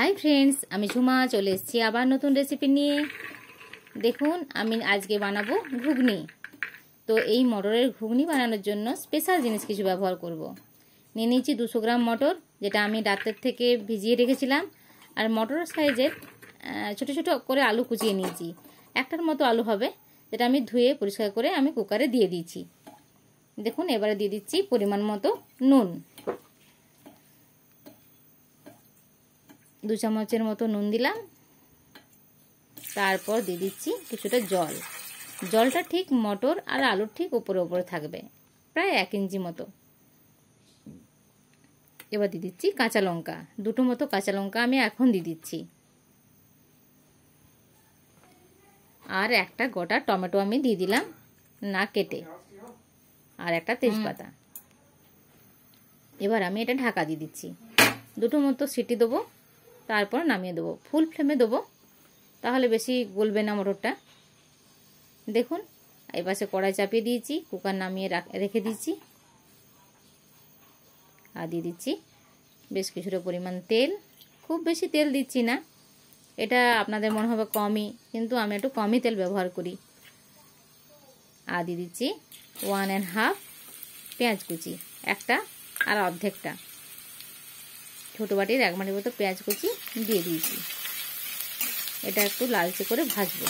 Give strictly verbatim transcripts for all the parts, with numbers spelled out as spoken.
Hi friends आमी झुमा चले एसेছি आबार नतून रेसिपि निये। देखुन आमी आजके बानाबो घुगनी। तो এই মটরের ঘুগনি বানানোর জন্য স্পেশাল জিনিস কিছু ব্যবহার করব। নিয়ে নিয়েছি দুশো গ্রাম মটর, যেটা আমি রাতের থেকে ভিজিয়ে রেখেছিলাম। আর মটরের সাইজের ছোট ছোট করে আলু কুচিয়ে নিয়েছি। একটার মতো আলু হবে, যেটা আমি ধুয়ে পরিষ্কার করে আমি কুকারে দিয়ে দিয়েছি। দেখুন এবারে দিয়ে দিচ্ছি পরিমাণ মতো নুন, দু চামচের মতো নুন দিলাম। তারপর দিয়ে দিচ্ছি কিছুটা জল। জলটা ঠিক মটর আর আলুর ঠিক উপরে উপরে থাকবে, প্রায় এক ইঞ্চি মতো। এবার দিয়ে দিচ্ছি কাঁচা লঙ্কা, দুটো মতো কাঁচা লঙ্কা আমি এখন দিয়ে দিচ্ছি। আর একটা গোটা টমেটো আমি দিয়ে দিলাম না কেটে, আর একটা তেজপাতা। এবার আমি এটা ঢাকা দিয়ে দিচ্ছি। দুটো মতো সিটি দেবো, তারপর নামিয়ে দেবো। ফুল ফ্লেমে দেবো, তাহলে বেশি গলবে না মটরটা। দেখুন এই পাশে কড়াই চাপিয়ে দিয়েছি, কুকার নামিয়ে রেখে দিচ্ছি। আর দিয়ে দিচ্ছি বেশ কিছুটা পরিমাণ তেল। খুব বেশি তেল দিচ্ছি না, এটা আপনাদের মনে হবে কমই, কিন্তু আমি একটু কমই তেল ব্যবহার করি। আর দিয়ে দিচ্ছি ওয়ান অ্যান্ড হাফ পেঁয়াজ কুচি, একটা আর অর্ধেকটা। ছোটো বাটির এক বাটির মতো পেঁয়াজ কুচি দিয়ে দিয়েছি। এটা একটু লালচে করে ভাজবো।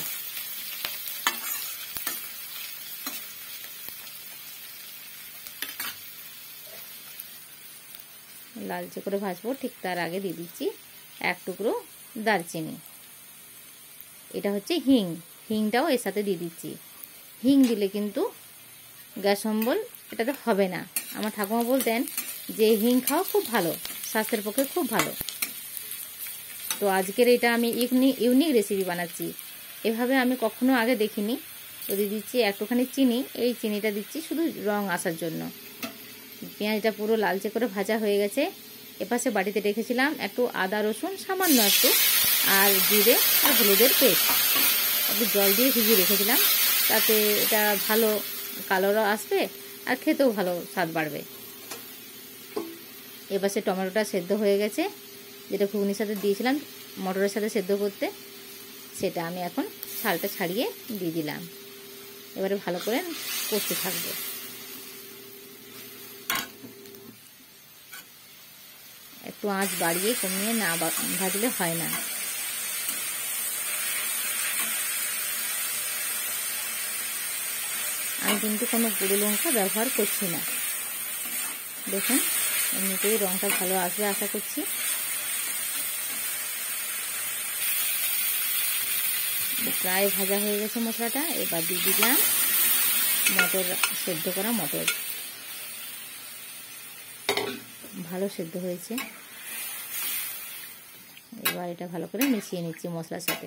লালচে করে ভাজবো, ঠিক তার আগে দিয়ে দিচ্ছি এক টুকরো দারচিনি। এটা হচ্ছে হিং, হিংটাও এর সাথে দিয়ে দিচ্ছি। হিং দিলে কিন্তু গ্যাস অম্বল এটাতে হবে না। আমার ঠাকুমা বলতেন যে হিং খাওয়া খুব ভালো, স্বাস্থ্যের পক্ষে খুব ভালো। তো আজকের এটা আমি ইউনিক ইউনিক রেসিপি বানাচ্ছি, এভাবে আমি কখনো আগে দেখিনি। তো দিয়ে দিচ্ছি একটুখানি চিনি, এই চিনিটা দিচ্ছি শুধু রং আসার জন্য। পেঁয়াজটা পুরো লালচে করে ভাজা হয়ে গেছে। এপাশে বাটিতে রেখেছিলাম একটু আদা রসুন সামান্য একটু, আর জিরে আর হলুদের পেস্ট একটু জল দিয়ে ভিজিয়ে রেখেছিলাম, তাতে এটা ভালো কালারও আসবে আর খেতেও ভালো স্বাদ বাড়বে। এপাশে টমেটোটা সেদ্ধ হয়ে গেছে, যেটা ঘুগনির সাথে দিয়েছিলাম মটরের সাথে সেদ্ধ করতে, সেটা আমি এখন ছালটা ছাড়িয়ে দিয়ে দিলাম। এবারে ভালো করে কষতে থাকবো। একটু আঁচ বাড়িয়ে কমিয়ে না ভাজলে হয় না। আমি কিন্তু কোনো গুঁড়ো লঙ্কা ব্যবহার করছি না। দেখুন এমনিতেই রঙটা ভালো আসবে আশা করছি। প্রায় ভাজা হয়ে গেছে মশলাটা। এবার দিয়ে দিলাম মটর, সেদ্ধ করা মটর। ভালো সেদ্ধ হয়েছে। এবার এটা ভালো করে মিশিয়ে নিচ্ছি মশলার সাথে।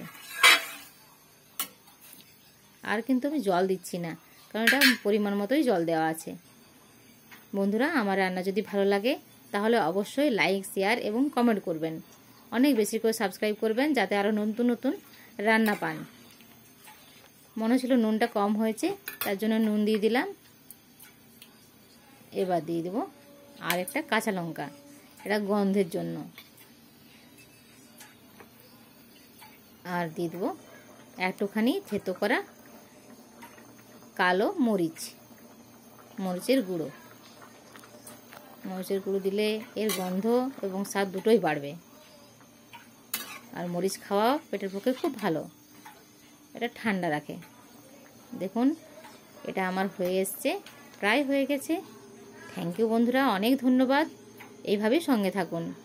আর কিন্তু আমি জল দিচ্ছি না, কারণ এটা পরিমাণ মতোই জল দেওয়া আছে। বন্ধুরা আমার রান্না যদি ভালো লাগে তাহলে অবশ্যই লাইক শেয়ার এবং কমেন্ট করবেন। অনেক বেশি করে সাবস্ক্রাইব করবেন, যাতে আরও নতুন নতুন রান্না পান। মনে হচ্ছিল নুনটা কম হয়েছে, তার জন্য নুন দিয়ে দিলাম। এবার দিয়ে দেবো আর একটা কাঁচা লঙ্কা, এটা গন্ধের জন্য। আর দিয়ে দেবো একটুখানি থেতো করা কালো মরিচ, মরিচের গুঁড়ো। মরিচের গুঁড়ো দিলে এর গন্ধ এবং স্বাদ দুটোই বাড়বে। আর মরিচ খাওয়া পেটের পক্ষে খুব ভালো, এটা ঠান্ডা রাখে। দেখুন এটা আমার হয়ে এসছে, প্রায় হয়ে গেছে। থ্যাংক ইউ বন্ধুরা, অনেক ধন্যবাদ। এইভাবেই সঙ্গে থাকুন।